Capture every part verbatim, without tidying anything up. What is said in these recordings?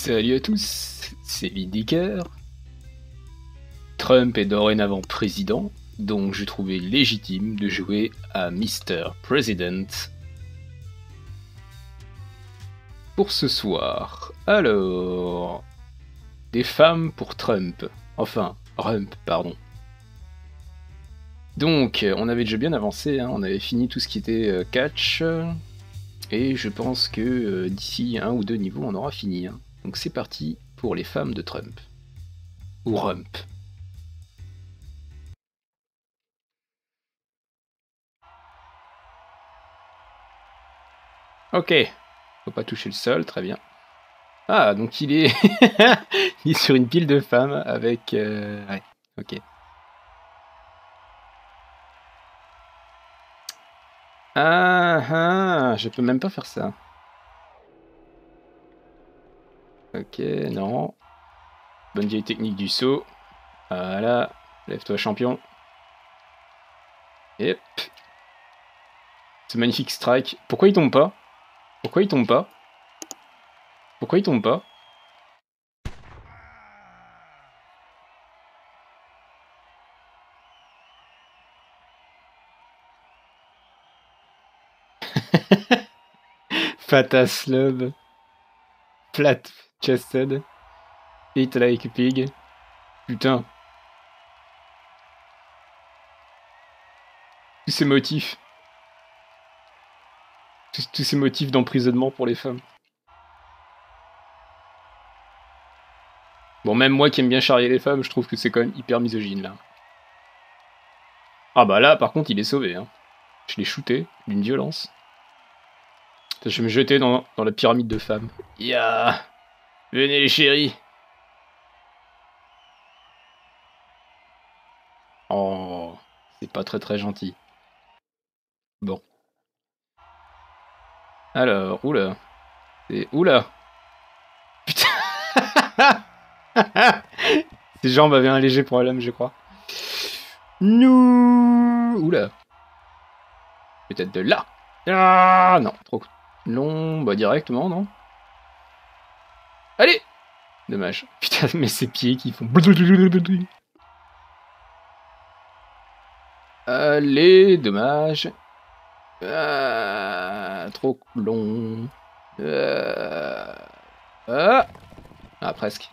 Salut à tous, c'est Lidiker. Trump est dorénavant président, donc j'ai trouvé légitime de jouer à mister President pour ce soir. Alors, des femmes pour Trump, enfin, Rump, pardon. Donc, on avait déjà bien avancé, hein, on avait fini tout ce qui était euh, catch, et je pense que euh, d'ici un ou deux niveaux, on aura fini. Hein. Donc c'est parti pour les femmes de Trump. Ou Rump. Ok, faut pas toucher le sol, très bien. Ah, donc il est... il est sur une pile de femmes avec... Euh... Ouais, ok. Ah, ah, je peux même pas faire ça. Ok, non. Bonne vieille technique du saut. Voilà, lève-toi champion. Yep. Ce magnifique strike. Pourquoi il tombe pas? Pourquoi il tombe pas? Pourquoi il tombe pas? Fatas love. Flat chested. Eat like a pig. Putain. Tous ces motifs. Tous, tous ces motifs d'emprisonnement pour les femmes. Bon, même moi qui aime bien charrier les femmes, je trouve que c'est quand même hyper misogyne, là. Ah bah là, par contre, il est sauvé, hein. Je l'ai shooté, d'une violence. Je vais me jeter dans, dans la pyramide de femmes. Ya, venez les chéris. Oh, c'est pas très très gentil. Bon. Alors, oula. C'est... Oula. Putain. Ses jambes avaient un léger problème, je crois. Nous. Oula. Peut-être de là. Ah, non, trop long. Bah, directement, non? Allez. Dommage. Putain, mais ses pieds qui font... Allez, dommage. Ah, trop long. Ah, ah, ah presque.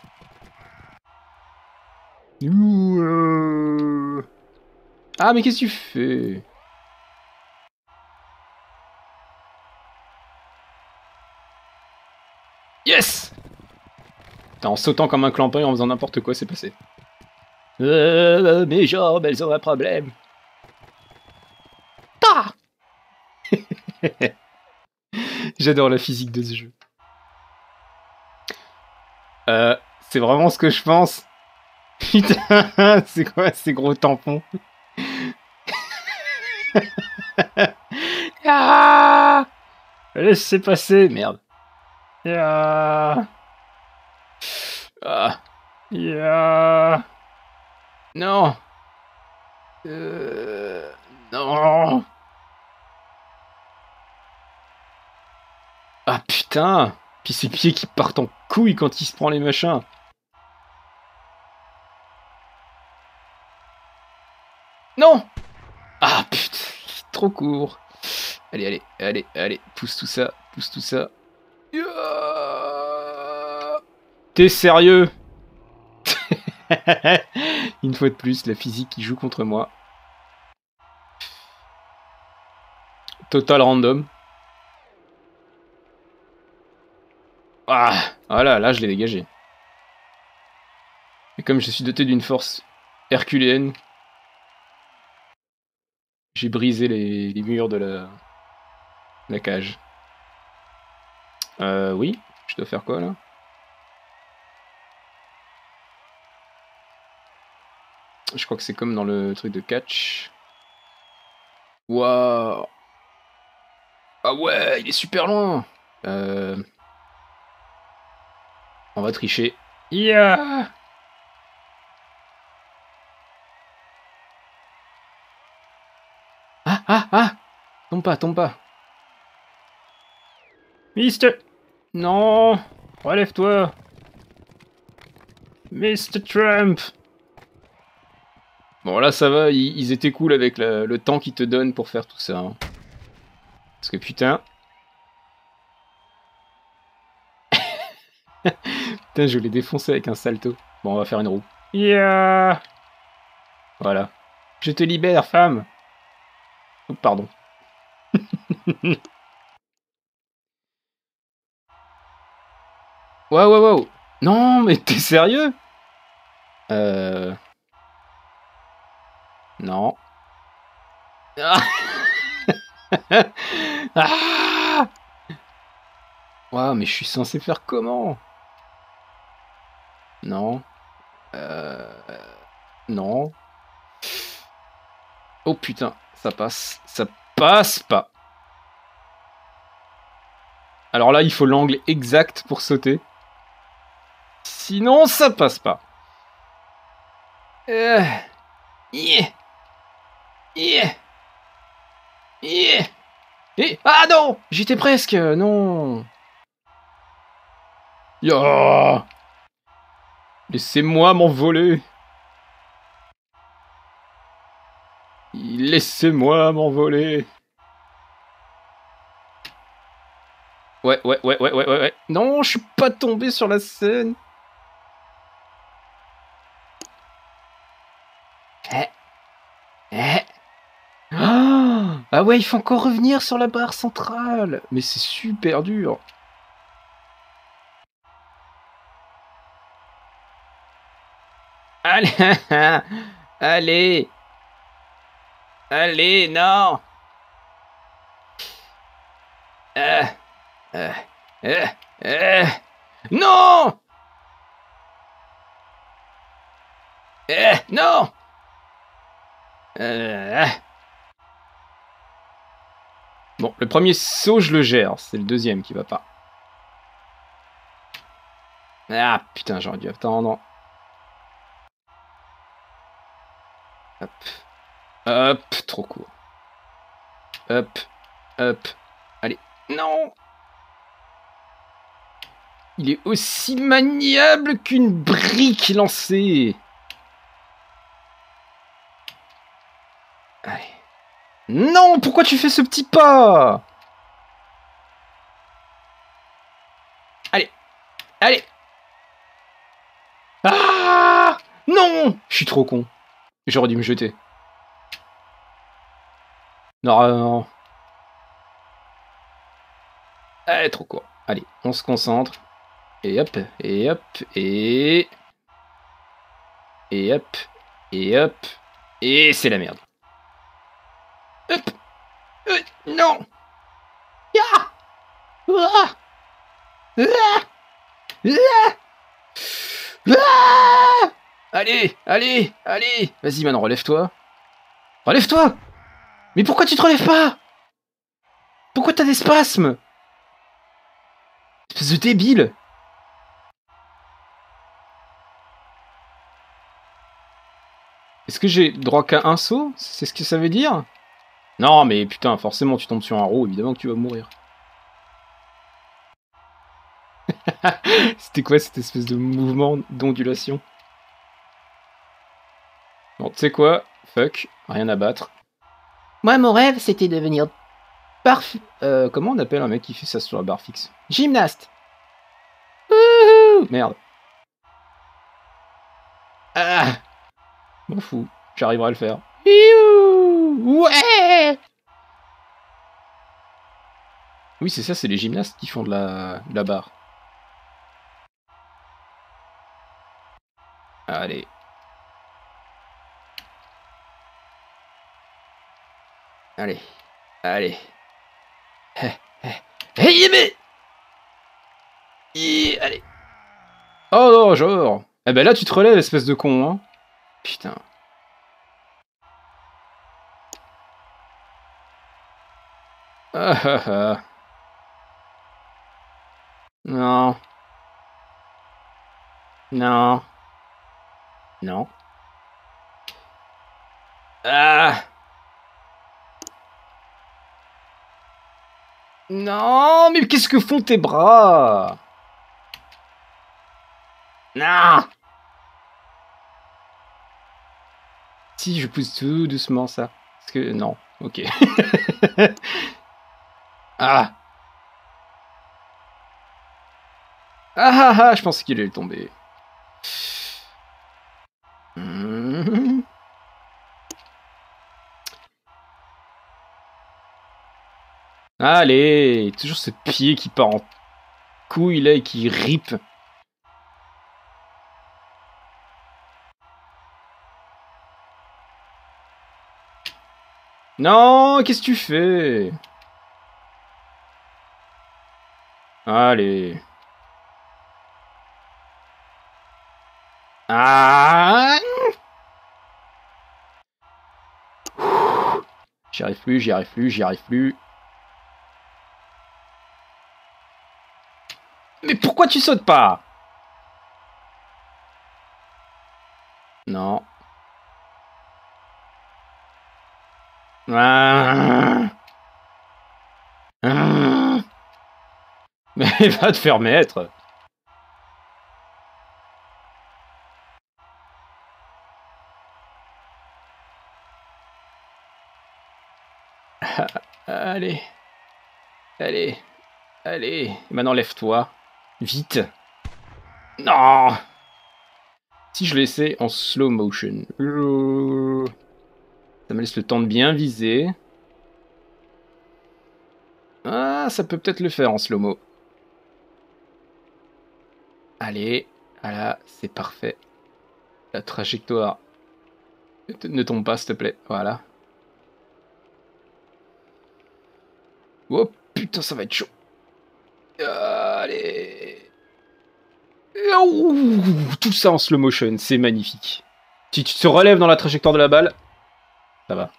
Ah, mais qu'est-ce que tu fais? Yes! En sautant comme un clampin et en faisant n'importe quoi, c'est passé. Euh, mes jambes, elles ont un problème. Ah. J'adore la physique de ce jeu. Euh, c'est vraiment ce que je pense. Putain, c'est quoi ces gros tampons? Ah, laissez passer, merde. Ah. Ah. Yeah. Non. Euh... Non. Ah putain. Puis ses pieds qui partent en couille quand il se prend les machins. Non. Ah putain, trop court. Allez, allez, allez, allez, pousse tout ça, pousse tout ça. Yeah. T'es sérieux? Une fois de plus, la physique qui joue contre moi. Total random. Ah, voilà, là je l'ai dégagé. Et comme je suis doté d'une force herculéenne, j'ai brisé les, les murs de la, la cage. Euh, oui, je dois faire quoi là? Je crois que c'est comme dans le truc de catch. Waouh! Ah ouais, il est super loin! Euh... On va tricher. Yeah! Ah, ah, ah! Tombe pas, tombe pas. Mister! Non! Relève-toi! mister Trump. Bon, là, ça va, ils, ils étaient cool avec la, le temps qu'ils te donnent pour faire tout ça. Hein. Parce que putain... putain, je l'ai défoncé avec un salto. Bon, on va faire une roue. Yeah. Voilà. Je te libère, femme. Oh, pardon. Waouh, waouh, waouh. Non, mais t'es sérieux? Euh... Non. Ah. Ah. Waouh, mais je suis censé faire comment? Non. Euh... Non. Oh putain, ça passe. Ça passe pas. Alors là, il faut l'angle exact pour sauter. Sinon, ça passe pas. Euh... Yeah. Yeah. Yeah. Et... Ah non, j'étais presque. Non. Yeah. Laissez-moi m'envoler. Laissez-moi m'envoler. Ouais, ouais, ouais, ouais, ouais, ouais. Non, je suis pas tombé sur la scène. Eh. Eh. Ah ouais, il faut encore revenir sur la barre centrale. Mais c'est super dur. Allez. Allez. Allez, non. Euh. Euh. Euh. Euh. Non. Euh. Non. Euh. Bon, le premier saut, je le gère. C'est le deuxième qui va pas. Ah, putain, j'aurais dû attendre. Hop. Hop, trop court. Hop. Hop. Allez. Non. Il est aussi maniable qu'une brique lancée. Allez. Non, pourquoi tu fais ce petit pas? Allez. Allez. Ah non. Je suis trop con. J'aurais dû me jeter. Non, non. Allez, trop court. Allez, on se concentre. Et hop, et hop, et... Et hop, et hop, et c'est la merde. Hop. Euh, non. Ah. Ah. Ah. Ah. Ah. Allez, allez, allez. Vas-y, maintenant, relève-toi. Relève-toi. Mais pourquoi tu te relèves pas? Pourquoi t'as des spasmes? Espèce de débile. Est-ce que j'ai droit qu'à un saut? C'est ce que ça veut dire? Non, mais putain, forcément, tu tombes sur un roux, évidemment que tu vas mourir. C'était quoi cette espèce de mouvement d'ondulation? Bon, tu sais quoi? Fuck, rien à battre. Moi, mon rêve, c'était de devenir barre... Euh, comment on appelle un mec qui fait ça sur la barre fixe? Gymnaste. Ouh, merde. Ah, m'en fous, j'arriverai à le faire. Youhou, ouais. Oui, c'est ça, c'est les gymnastes qui font de la, de la barre. Allez. Allez. Allez. Hé, hé. Hey, mais... Hi, allez. Oh non, genre. Eh ben là, tu te relèves, espèce de con, hein. Putain. Ah ah ah. Non. Non. Non. Ah. Non, mais qu'est-ce que font tes bras? Non. Si je pousse tout doucement ça. Parce que non, ok. Ah. Ah ah ah, je pensais qu'il allait tomber. Mmh. Allez, toujours ce pied qui part en couille là et qui rip. Non, qu'est-ce que tu fais? Allez. Ah. J'y arrive plus, j'y arrive plus, j'y arrive plus. Mais pourquoi tu sautes pas? Non. Ah. Ah. Mais va te faire mettre. Allez. Allez. Allez. Maintenant lève-toi. Vite. Non. Si je laissais en slow motion. Ça me laisse le temps de bien viser. Ah, ça peut peut-être le faire en slow-mo. Allez, voilà, c'est parfait. La trajectoire. Ne tombe pas, s'il te plaît. Voilà. Oh putain, ça va être chaud. Allez. Ouh, tout ça en slow motion, c'est magnifique. Si tu te relèves dans la trajectoire de la balle, ça va.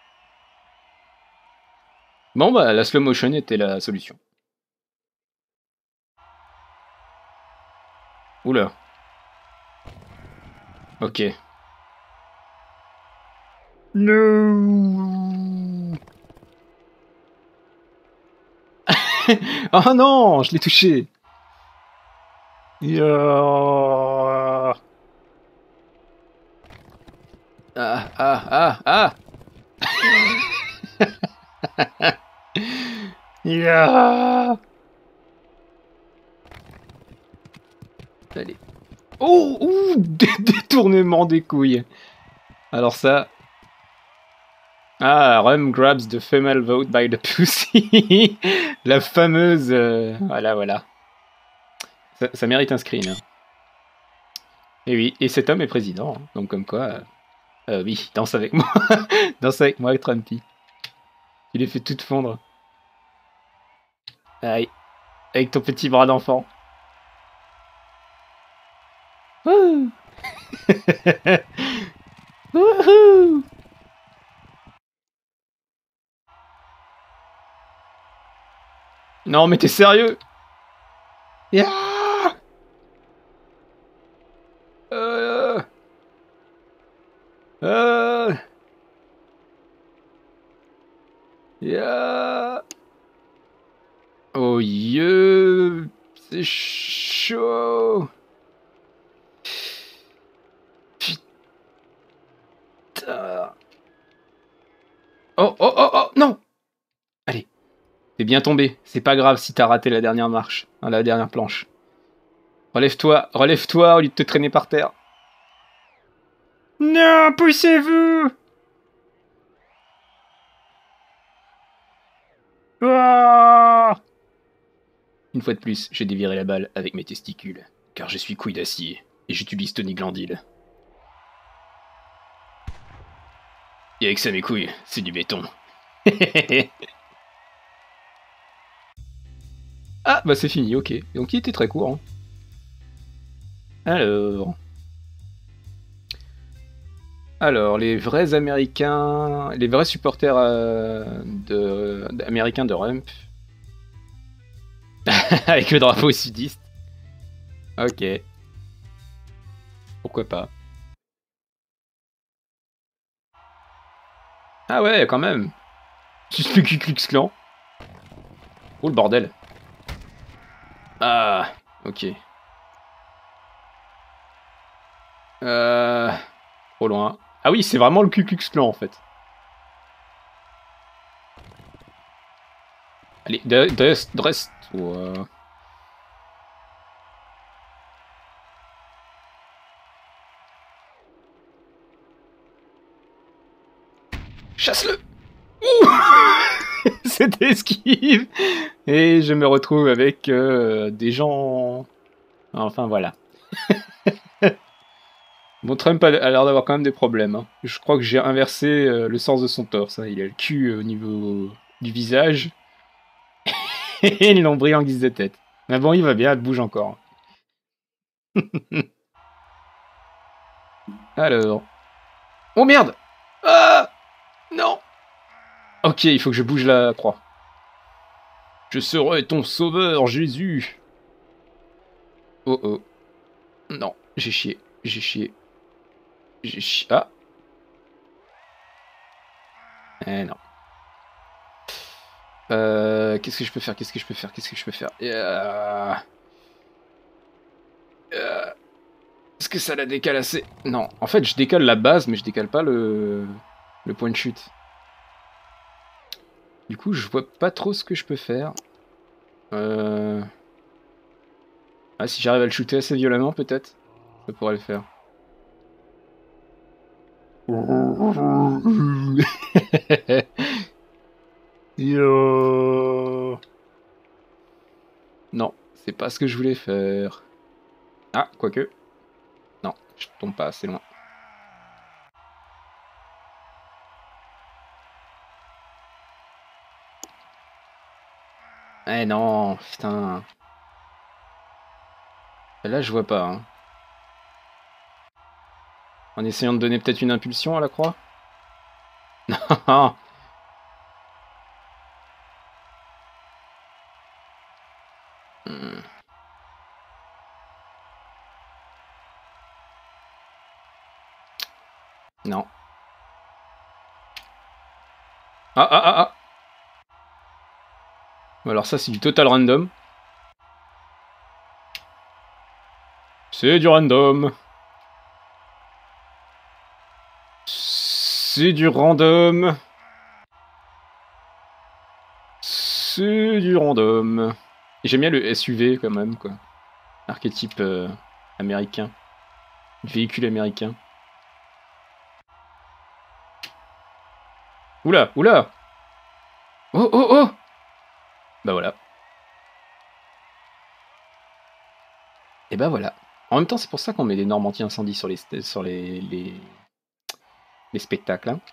Bon, bah, la slow motion était la solution. Oula. Ok. No. Oh non, je l'ai touché. Yeah. Ah, ah, ah, ah. Yeah. Allez. Oh, ouh, détournement des couilles. Alors ça... Ah, Rum grabs the female vote by the pussy. La fameuse... Euh... Voilà, voilà. Ça, ça mérite un screen. Hein. Et oui, et cet homme est président. Hein. Donc comme quoi... Euh... Euh, oui, danse avec moi. Danse avec moi, Trumpy. Tu les fais toutes fondre. Aïe. Avec ton petit bras d'enfant. Wouh. Wouhou. Non, mais t'es sérieux? Yeah. euh... Euh... Yeah. Oh yeah. C'est chaud. Putain. Oh, oh, oh, oh, non. Allez. T'es bien tombé. C'est pas grave si t'as raté la dernière marche. Hein, la dernière planche. Relève-toi. Relève-toi au lieu de te traîner par terre. Non, poussez-vous. Ah. Une fois de plus, j'ai déviré la balle avec mes testicules. Car je suis couille d'acier. Et j'utilise Tony Glandil. Et avec ça, mes couilles, c'est du béton. Ah, bah c'est fini, ok. Donc il était très court. Hein. Alors... Alors, les vrais Américains... Les vrais supporters euh, de... américains de Rump. Avec le drapeau sudiste. Ok. Pourquoi pas. Ah ouais, quand même. Suspect Ku Klux Klan. Oh le bordel. Ah, ok. Euh... Trop loin. Ah oui, c'est vraiment le Ku Klux Klan, en fait. Allez, dresse, dresse-toi. Chasse-le. C'était esquive. Et je me retrouve avec euh, des gens... Enfin, voilà. Bon, Trump a, a l'air d'avoir quand même des problèmes. Hein. Je crois que j'ai inversé euh, le sens de son torse. Hein. Il a le cul euh, au niveau du visage. Et le nombril en guise de tête. Mais bon, il va bien, elle bouge encore. Alors... Oh merde! Ah! Non! Ok, il faut que je bouge la croix. Je serai ton sauveur, Jésus! Oh oh. Non, j'ai chié, j'ai chié. J'ai chié. Ah! Eh non. Euh, qu'est-ce que je peux faire? Qu'est-ce que je peux faire? Qu'est-ce que je peux faire? euh... Euh... Est-ce que ça la décale assez? Non, en fait, je décale la base, mais je décale pas le... le point de chute. Du coup, je vois pas trop ce que je peux faire. Euh... Ah, si j'arrive à le shooter assez violemment, peut-être, ça pourrait le faire. Yo. Non, c'est pas ce que je voulais faire. Ah, quoique. Non, je tombe pas assez loin. Eh non, putain. Là, je vois pas. Hein. En essayant de donner peut-être une impulsion à la croix. Non. Hmm. Non. Ah ah ah ah. Alors ça, c'est du total random. C'est du random. C'est du random. C'est du random. J'aime bien le S U V quand même, quoi. Archétype euh, américain. Véhicule américain. Oula, oula. Oh, oh, oh. Bah voilà. Et bah voilà. En même temps, c'est pour ça qu'on met des normes anti-incendie sur les, sur les, les, les spectacles. Hein.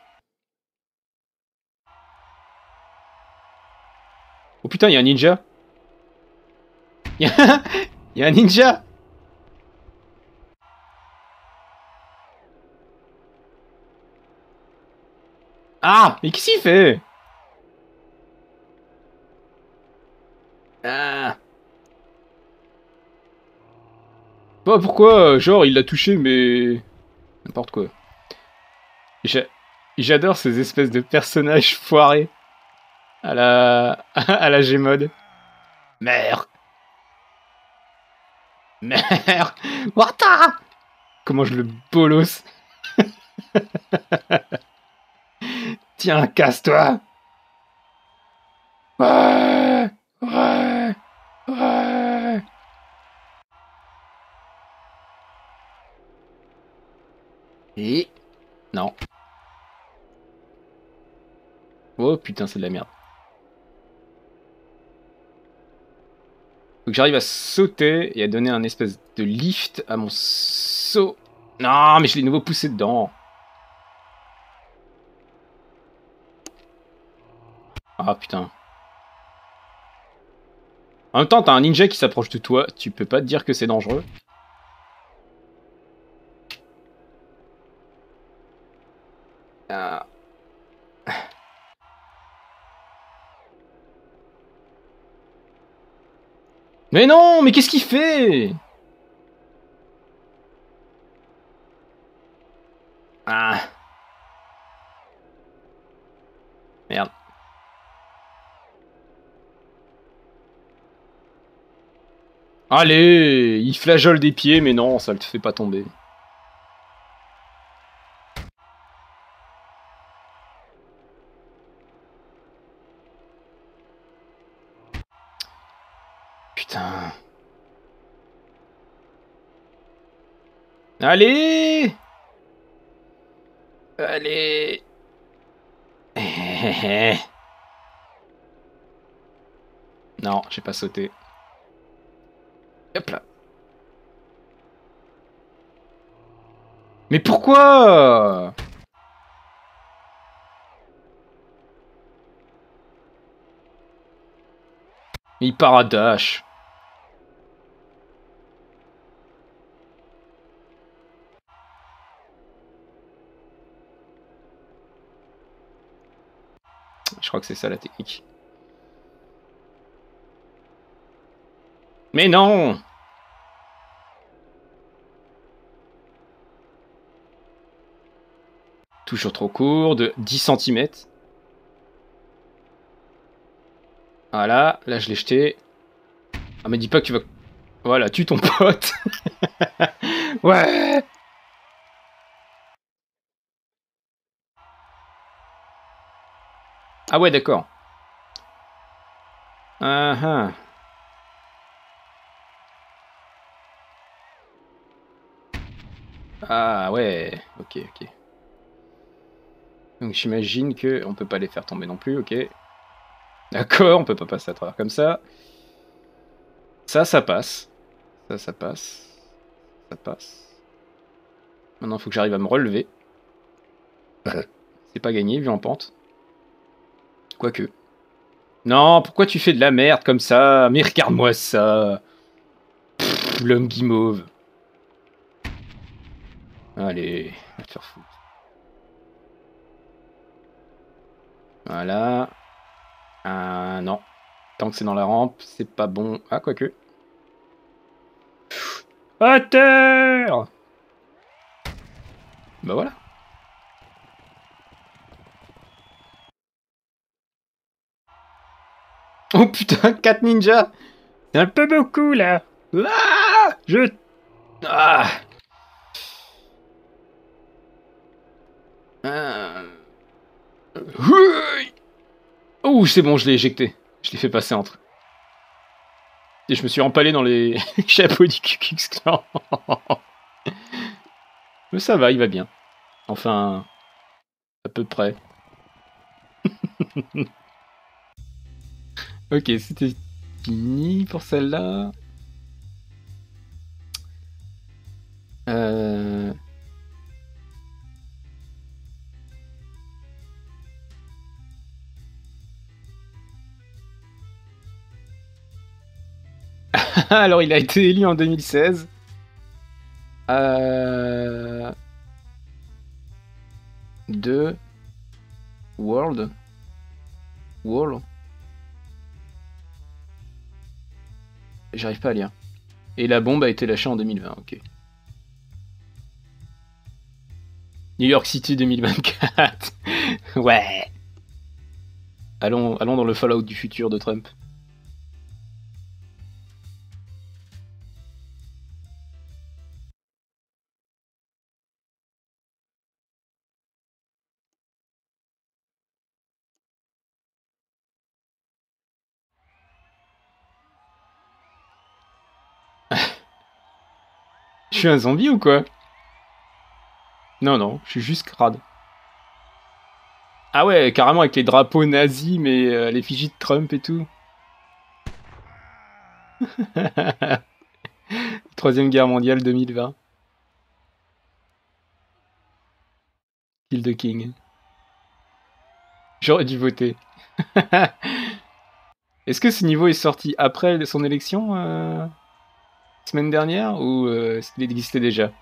Oh putain, il y a un ninja. Il y, y a un ninja. Ah, mais qu'est-ce qu'il fait? Ah. Bah pourquoi? Genre, il l'a touché, mais... N'importe quoi. J'adore ces espèces de personnages foirés. À la... à la Gmod. Merde. Merde. Wata. Comment je le bolos. Tiens, casse-toi. Ouais. Ouais. Ouais. Et... Non. Oh putain, c'est de la merde. Faut que j'arrive à sauter et à donner un espèce de lift à mon saut. Non, mais je l'ai nouveau poussé dedans. Ah putain. En même temps, t'as un ninja qui s'approche de toi. Tu peux pas te dire que c'est dangereux. Ah. Mais non, mais qu'est-ce qu'il fait? Ah. Merde. Allez, il flageole des pieds, mais non, ça le fait pas tomber. Allez! Allez! Non, j'ai pas sauté. Hop là. Mais pourquoi? Il part à dash. Je crois que c'est ça la technique. Mais non! Toujours trop court, de dix centimètres. Voilà, là je l'ai jeté. Ah, mais dis pas que tu vas... Voilà, tue ton pote. Ouais! Ah ouais, d'accord. Ah ah. Ah ouais, ok, ok. Donc j'imagine que on peut pas les faire tomber non plus, ok. D'accord, on peut pas passer à travers comme ça. Ça, ça passe. Ça, ça passe. Ça passe. Maintenant, il faut que j'arrive à me relever. C'est pas gagné, vu en pente. Quoique. Non, pourquoi tu fais de la merde comme ça? Mais regarde-moi ça. L'homme guimauve. Allez, va te faire foutre. Voilà. Ah non. Tant que c'est dans la rampe, c'est pas bon. Ah, quoique. À terre! Bah voilà. Oh putain, quatre ninjas! C'est un peu beaucoup là! Ah! Je. Ah! Ah. Oh, c'est bon, je l'ai éjecté. Je l'ai fait passer entre. Et je me suis empalé dans les chapeaux du Ku Klux Klan. Mais ça va, il va bien. Enfin, à peu près. Ok, c'était fini pour celle-là. Euh... Alors, il a été élu en deux mille seize. Euh... De World. World. J'arrive pas à lire. Et la bombe a été lâchée en deux mille vingt, ok. New York City deux mille vingt-quatre. Ouais. Allons, allons dans le Fallout du futur de Trump. Je suis un zombie ou quoi? Non, non, je suis juste crade. Ah ouais, carrément avec les drapeaux nazis, mais euh, l'effigie de Trump et tout. Troisième guerre mondiale deux mille vingt. Kill the King. J'aurais dû voter. Est-ce que ce niveau est sorti après son élection euh, semaine dernière ou euh, est-ce qu'il existait déjà?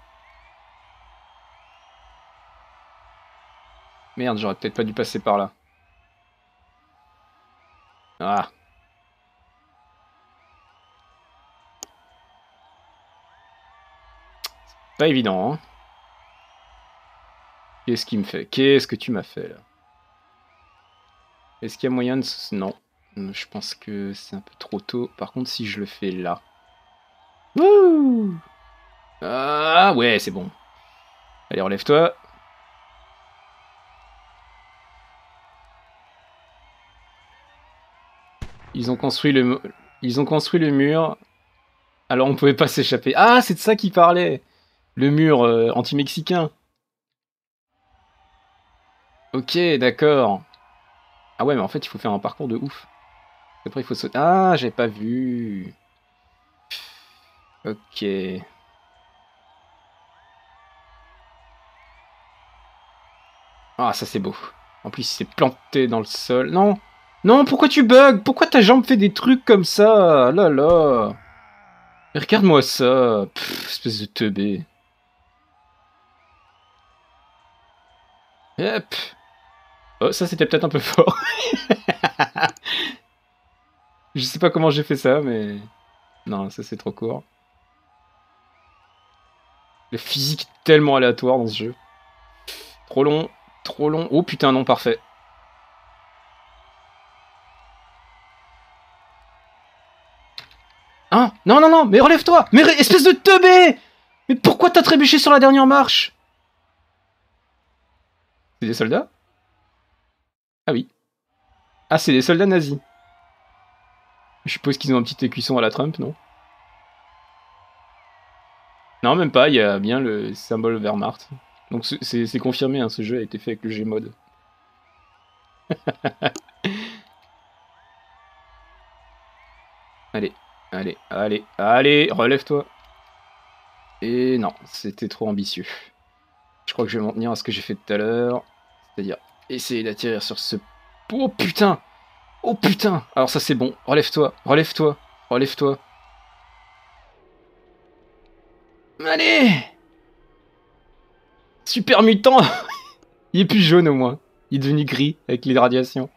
Merde, j'aurais peut-être pas dû passer par là. Ah. Pas évident, hein. Qu'est-ce qu'il me fait? Qu'est-ce que tu m'as fait, là? Est-ce qu'il y a moyen de... Non. Je pense que c'est un peu trop tôt. Par contre, si je le fais là... Wouh! Ah ouais, c'est bon. Allez, relève-toi. Ils ont construit le... Ils ont construit le mur. Alors on pouvait pas s'échapper. Ah, c'est de ça qu'il parlait. Le mur euh, anti-mexicain. Ok, d'accord. Ah ouais, mais en fait, il faut faire un parcours de ouf. Après, il faut sauter. Ah, j'ai pas vu. Ok. Ah, ça c'est beau. En plus, il s'est planté dans le sol. Non! Non, pourquoi tu bugs? Pourquoi ta jambe fait des trucs comme ça? Là là. Regarde-moi ça. Pff, espèce de teubé. Hop. Oh, ça c'était peut-être un peu fort. Je sais pas comment j'ai fait ça, mais... Non, ça c'est trop court. Le physique est tellement aléatoire dans ce jeu. Trop long, trop long. Oh putain, non, parfait. Hein? Non, non, non, mais relève-toi! Mais ré- espèce de teubé! Mais pourquoi t'as trébuché sur la dernière marche? C'est des soldats? Ah oui. Ah, c'est des soldats nazis. Je suppose qu'ils ont un petit écuisson à la Trump, non? Non, même pas, il y a bien le symbole Wehrmacht. Donc c'est confirmé, hein, ce jeu a été fait avec le Gmod. Allez, allez, allez, allez, relève-toi. Et non, c'était trop ambitieux. Je crois que je vais m'en tenir à ce que j'ai fait tout à l'heure. C'est-à-dire essayer d'atterrir sur ce... Oh putain! Oh putain! Alors ça c'est bon, relève-toi, relève-toi, relève-toi. Allez! Super mutant! Il est plus jaune au moins. Il est devenu gris avec les radiations.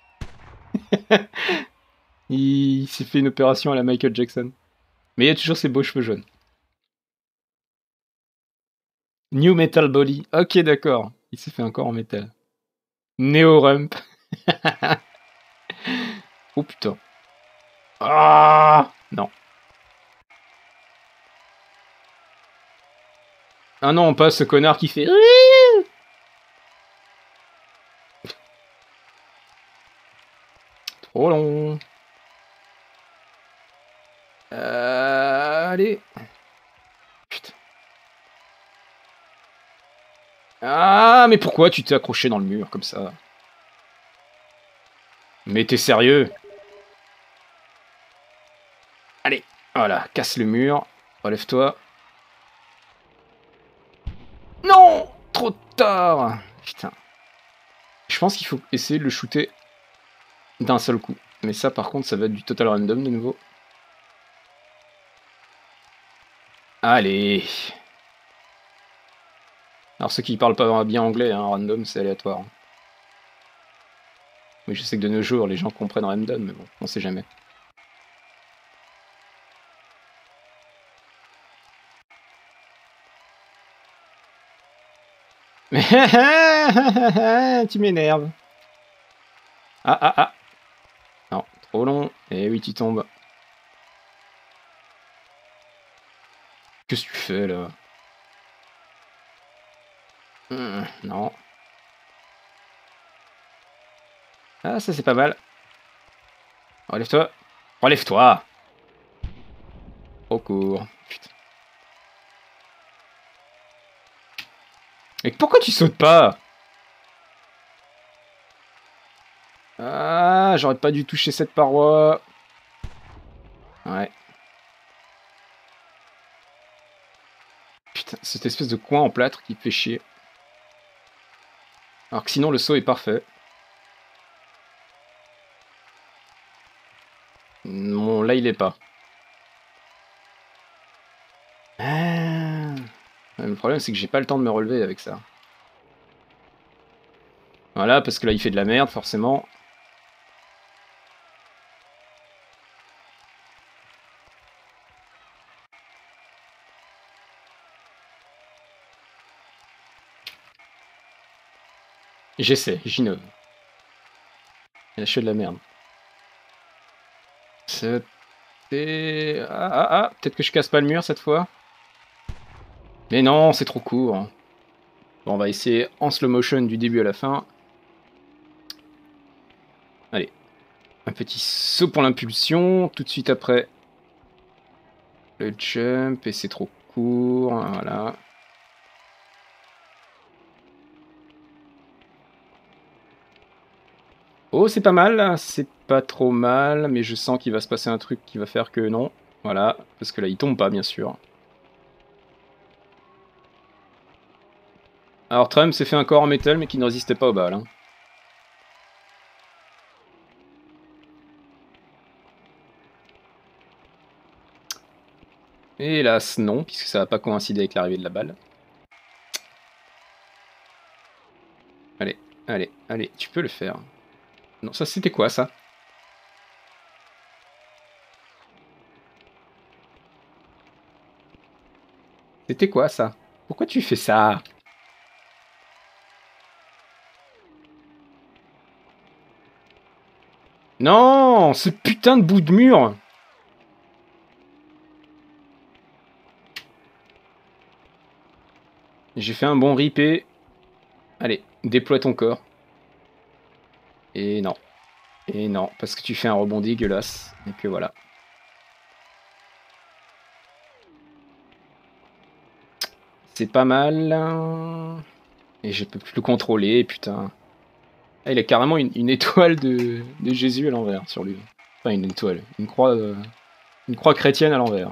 Il s'est fait une opération à la Michael Jackson. Mais il a toujours ses beaux cheveux jaunes. New Metal Body. Ok, d'accord. Il s'est fait un corps en métal. Neo Rump. Oh putain. Ah non. Ah non, pas ce connard qui fait... Trop long. Euh, allez. Putain. Ah, mais pourquoi tu t'es accroché dans le mur comme ça? Mais t'es sérieux? Allez, voilà, casse le mur. Relève-toi. Non! Trop tard! Putain. Je pense qu'il faut essayer de le shooter d'un seul coup. Mais ça, par contre, ça va être du total random de nouveau. Allez. Alors ceux qui parlent pas bien anglais, hein, random, c'est aléatoire. Mais je sais que de nos jours, les gens comprennent random, mais bon, on sait jamais. Mais tu m'énerves. Ah, ah, ah. Non, trop long. Eh oui, tu tombes. Qu'est-ce que tu fais, là? Hum, non. Ah, ça, c'est pas mal. Relève-toi. Relève-toi. Au court. Putain. Mais pourquoi tu sautes pas? Ah, j'aurais pas dû toucher cette paroi. Ouais. Putain, cette espèce de coin en plâtre qui fait chier. Alors que sinon, le saut est parfait. Bon, là, il est pas. Ah. Le problème, c'est que j'ai pas le temps de me relever avec ça. Voilà, parce que là, il fait de la merde, forcément. J'essaie, j'innove. Il a fait de la merde. C'était... Ah, ah, ah, peut-être que je casse pas le mur cette fois. Mais non, c'est trop court. Bon, on va essayer en slow motion du début à la fin. Allez. Un petit saut pour l'impulsion. Tout de suite après, le jump. Et c'est trop court. Voilà. Oh, c'est pas mal, c'est pas trop mal, mais je sens qu'il va se passer un truc qui va faire que non. Voilà, parce que là, il tombe pas, bien sûr. Alors, Trump s'est fait un corps en métal, mais qui ne résistait pas aux balles. Hein. Hélas, non, puisque ça va pas coïncider avec l'arrivée de la balle. Allez, allez, allez, tu peux le faire. Non, ça c'était quoi ça? C'était quoi ça? Pourquoi tu fais ça? Non, ce putain de bout de mur! J'ai fait un bon ripé. Allez, déploie ton corps. Et non. Et non, parce que tu fais un rebond dégueulasse. Et que voilà. C'est pas mal. Et je peux plus le contrôler, putain. Ah, il a carrément une, une étoile de, de Jésus à l'envers sur lui. Enfin, une étoile. Une croix, euh, une croix chrétienne à l'envers.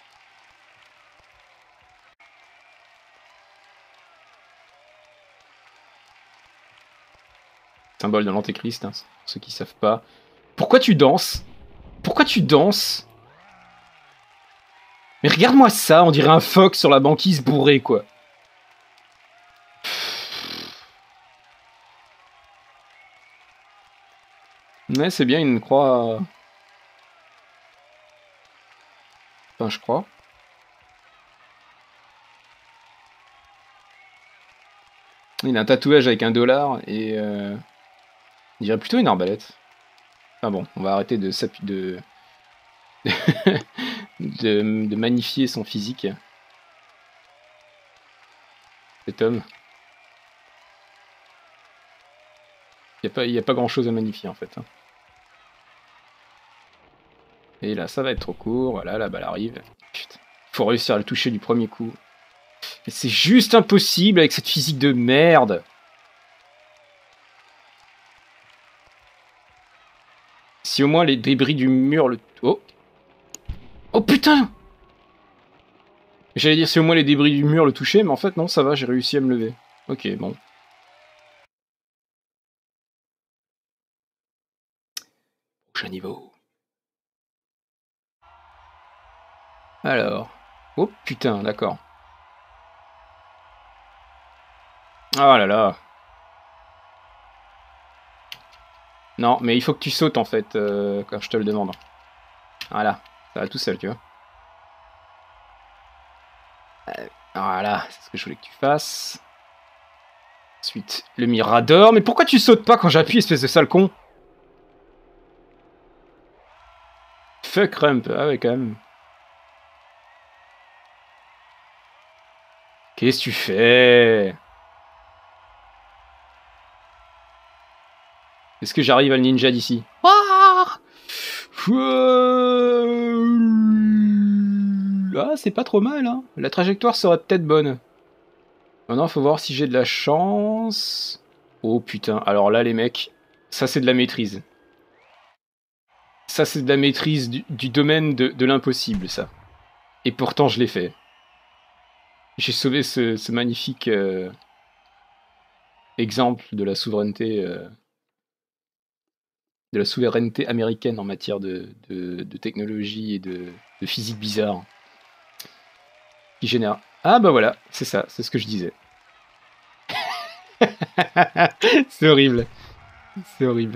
Symbole de l'antéchrist, hein, pour ceux qui savent pas. Pourquoi tu danses? Pourquoi tu danses? Mais regarde-moi ça, on dirait un phoque sur la banquise bourré, quoi. Ouais, c'est bien une croix... Enfin, je crois. Il a un tatouage avec un dollar et... Euh... On dirait plutôt une arbalète. Enfin bon, on va arrêter de s'appuyer... De... de... de magnifier son physique. Cet homme. Il n'y a pas, y a pas grand chose à magnifier en fait. Hein. Et là, ça va être trop court. Voilà, la balle arrive. Putain. Faut réussir à le toucher du premier coup. Mais c'est juste impossible avec cette physique de merde. Si au moins les débris du mur le... Oh. Oh putain! J'allais dire si au moins les débris du mur le touchaient, mais en fait non, ça va, j'ai réussi à me lever. Ok, bon. Prochain niveau. Alors. Oh putain, d'accord. Oh là là. Non, mais il faut que tu sautes en fait, euh, quand je te le demande. Voilà, ça va tout seul, tu vois. Euh, voilà, c'est ce que je voulais que tu fasses. Ensuite, le mirador. Mais pourquoi tu sautes pas quand j'appuie, espèce de sale con? Fuck Rump, ah ouais, quand même. Qu'est-ce que tu fais? Est-ce que j'arrive à le ninja d'ici? Ah, c'est pas trop mal, hein. La trajectoire serait peut-être bonne. Maintenant, faut voir si j'ai de la chance. Oh putain, alors là, les mecs, ça c'est de la maîtrise. Ça c'est de la maîtrise du, du domaine de, de l'impossible, ça. Et pourtant, je l'ai fait. J'ai sauvé ce, ce magnifique euh, exemple de la souveraineté... Euh, de la souveraineté américaine en matière de, de, de technologie et de, de physique bizarre. Qui génère... Ah bah voilà, c'est ça, c'est ce que je disais. C'est horrible. C'est horrible.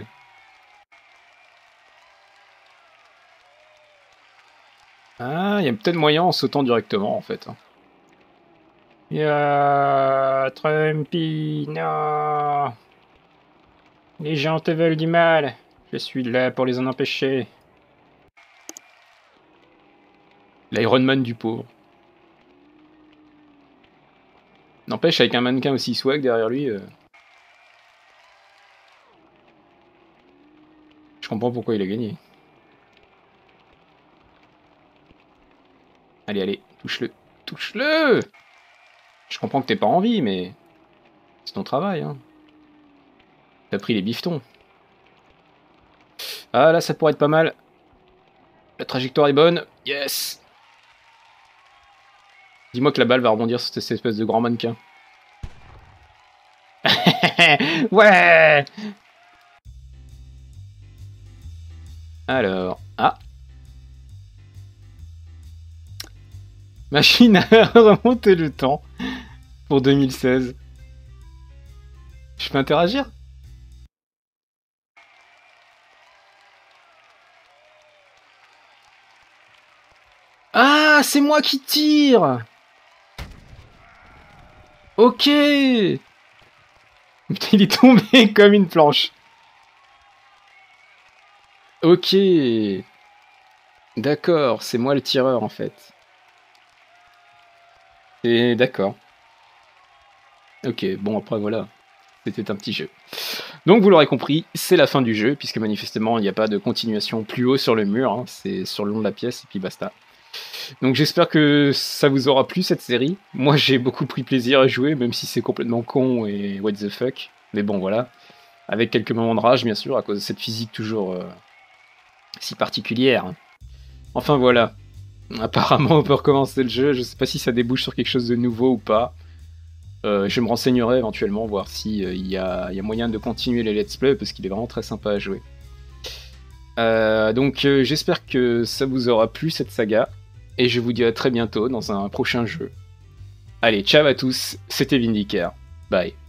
Ah, il y a peut-être moyen en sautant directement en fait. Ya, Trumpy, non. Les gens te veulent du mal. Je suis là pour les en empêcher. L'Iron Man du pauvre. N'empêche, avec un mannequin aussi swag derrière lui... Euh... Je comprends pourquoi il a gagné. Allez, allez, touche-le. Touche-le! Je comprends que t'aies pas envie, mais... C'est ton travail, hein. T'as pris les bifetons. Ah là, ça pourrait être pas mal. La trajectoire est bonne. Yes. Dis-moi que la balle va rebondir sur cette espèce de grand mannequin. Ouais. Alors, ah. Machine à remonter le temps pour deux mille seize. Je peux interagir? Ah, c'est moi qui tire. Ok. Putain, il est tombé comme une planche. Ok. D'accord, c'est moi le tireur en fait. Et d'accord. Ok, bon après voilà. C'était un petit jeu. Donc vous l'aurez compris, c'est la fin du jeu, puisque manifestement il n'y a pas de continuation plus haut sur le mur, hein, c'est sur le long de la pièce et puis basta. Donc j'espère que ça vous aura plu cette série. Moi j'ai beaucoup pris plaisir à jouer, même si c'est complètement con et what the fuck. Mais bon voilà, avec quelques moments de rage bien sûr, à cause de cette physique toujours euh, si particulière. Enfin voilà, apparemment on peut recommencer le jeu, je sais pas si ça débouche sur quelque chose de nouveau ou pas. Euh, je me renseignerai éventuellement, voir s'il euh, y, a, y a moyen de continuer les let's play, parce qu'il est vraiment très sympa à jouer. Euh, donc euh, j'espère que ça vous aura plu cette saga, et je vous dis à très bientôt dans un prochain jeu. Allez, ciao à tous, c'était Vindicaire, bye.